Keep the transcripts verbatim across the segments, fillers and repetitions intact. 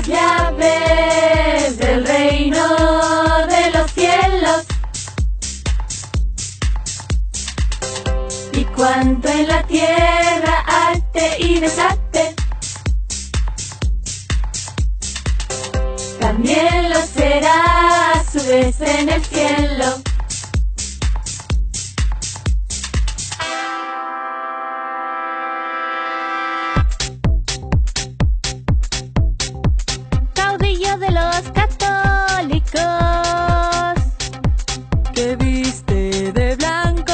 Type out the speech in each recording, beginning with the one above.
llaves del reino de los cielos. Y cuanto en la tierra ate y desate, también lo será a su vez en el cielo. Caudillo de los católicos, que viste de blanco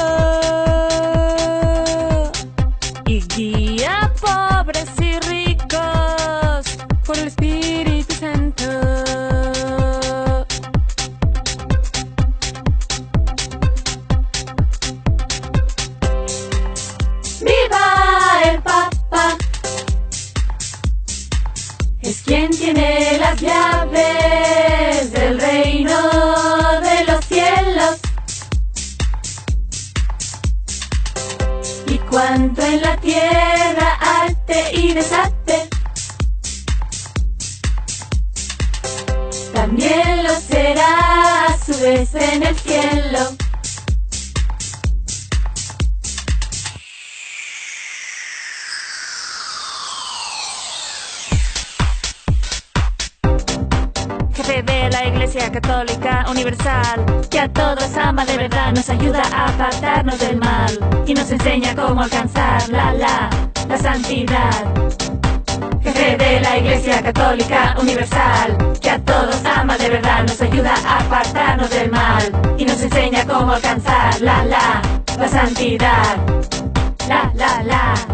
y guía pobres y ricos por el Espíritu Santo. ¡Viva el Papa! Es quien tiene las llaves del reino de los cielos. Y cuanto en la tierra ate y desate, también lo será a su vez en el cielo. jefe de la Iglesia Católica Universal, que a todos ama de verdad, nos ayuda a apartarnos del mal y nos enseña cómo alcanzar la la la santidad. Jefe de la Iglesia Católica Universal, que a todos ama de verdad, nos ayuda a apartarnos del mal y nos enseña cómo alcanzar la la la santidad. La la la